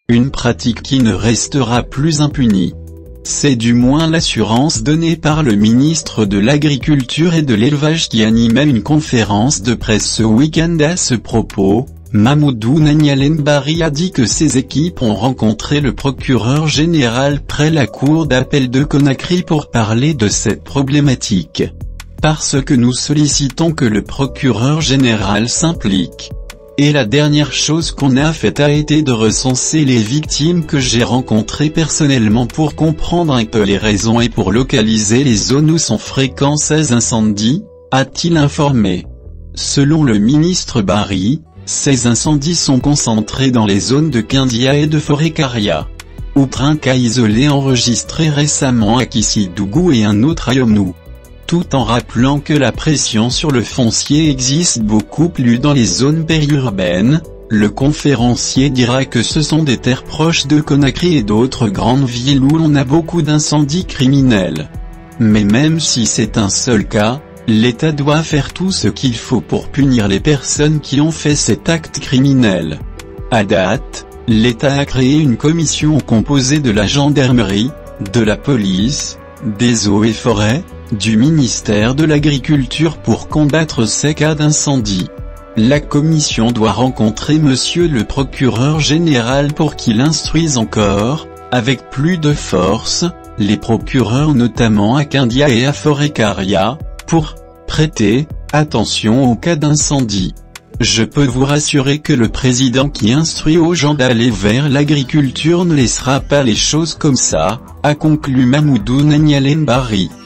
Une pratique qui ne restera plus impunie. C'est du moins l'assurance donnée par le ministre de l'Agriculture et de l'Élevage qui animait une conférence de presse ce week-end à ce propos. Mamoudou Nanyalen Barry a dit que ses équipes ont rencontré le procureur général près la cour d'appel de Conakry pour parler de cette problématique. Parce que nous sollicitons que le procureur général s'implique. Et la dernière chose qu'on a faite a été de recenser les victimes que j'ai rencontrées personnellement pour comprendre un peu les raisons et pour localiser les zones où sont fréquents ces incendies, a-t-il informé. Selon le ministre Barry, ces incendies sont concentrés dans les zones de Kindia et de Forêt-Karia. Outre un cas isolé enregistré récemment à Kissidougou et un autre à Yomnou. Tout en rappelant que la pression sur le foncier existe beaucoup plus dans les zones périurbaines, le conférencier dira que ce sont des terres proches de Conakry et d'autres grandes villes où l'on a beaucoup d'incendies criminels. Mais même si c'est un seul cas, l'État doit faire tout ce qu'il faut pour punir les personnes qui ont fait cet acte criminel. À date, l'État a créé une commission composée de la gendarmerie, de la police, des eaux et forêts, du ministère de l'Agriculture pour combattre ces cas d'incendie. La commission doit rencontrer monsieur le procureur général pour qu'il instruise encore, avec plus de force, les procureurs notamment à Kindia et à Forêt-Karia, pour prêter attention aux cas d'incendie. Je peux vous rassurer que le président qui instruit aux gens d'aller vers l'agriculture ne laissera pas les choses comme ça, a conclu Mamoudou Nanyalen Barry.